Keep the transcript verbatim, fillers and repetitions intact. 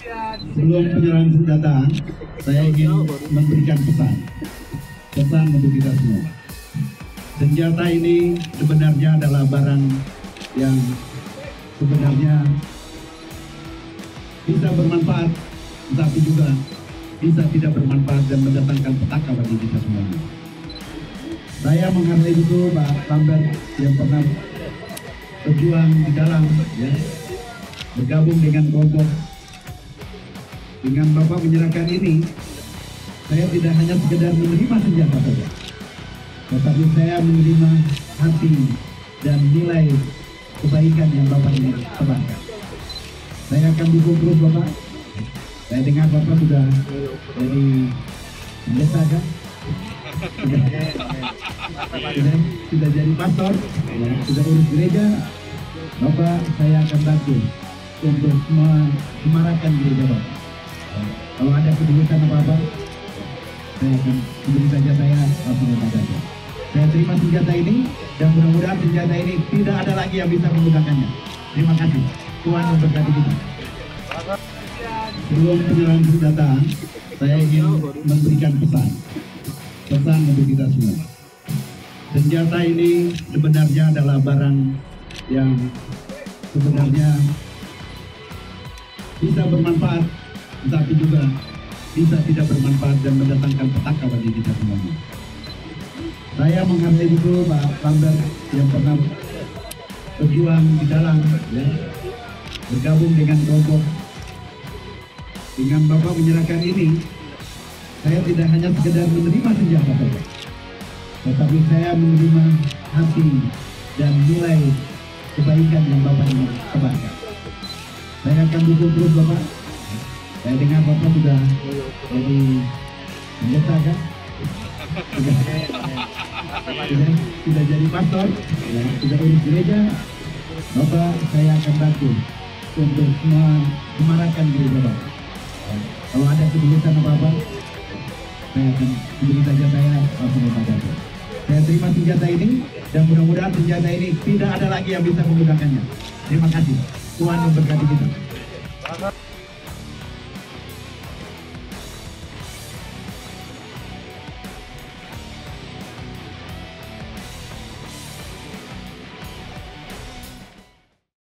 Sebelum penyerahan senjata, saya ingin memberikan pesan, pesan untuk kita semua. Senjata ini sebenarnya adalah barang yang sebenarnya bisa bermanfaat, tetapi juga bisa tidak bermanfaat dan mendatangkan petaka bagi kita semuanya. Saya menghargai betul Pak Lambert yang pernah berjuang di dalam, ya, bergabung dengan kelompok. Dengan Bapak menyerahkan ini, saya tidak hanya sekedar menerima senjata saja, tetapi saya menerima hati dan nilai kebaikan yang Bapak ini tebarkan. Saya akan dukung terus Bapak. Saya dengar Bapak sudah jadi pendeta kan? Sudah, sudah, sudah jadi pastor, ya, sudah urus gereja. Bapak, saya akan bantu untuk menyemarakan gereja Bapak. Kalau ada kebutuhan apa-apa, saya akan beri saja saya langsung saja. Saya terima senjata ini dan mudah-mudahan senjata ini tidak ada lagi yang bisa menggunakannya. Terima kasih. Tuhan memberkati kita. Sebelum penyerahan senjata, saya ingin memberikan pesan, pesan untuk kita semua. Senjata ini sebenarnya adalah barang yang sebenarnya bisa bermanfaat, tetapi juga bisa tidak bermanfaat dan mendatangkan petaka bagi kita semuanya. Saya menghargai betul Pak Lambert yang pernah berjuang di dalam, ya, bergabung dengan kelompok. Dengan Bapak menyerahkan ini, saya tidak hanya sekedar menerima senjata saja, tetapi saya menerima hati dan nilai kebaikan yang Bapak ini tebarkan. Saya akan dukung terus Bapak. Saya dengar Bapak sudah jadi pendeta kan? Sudah, sudah, sudah jadi pastor, ya, sudah urus gereja. Bapak, saya akan bantu untuk menyemarakan gereja Bapak. Kalau ada kebutuhan apa-apa, saya akan beri saja saya langsung saja. Saya terima senjata ini dan mudah-mudahan senjata ini tidak ada lagi yang bisa menggunakannya. Terima kasih. Tuhan memberkati kita.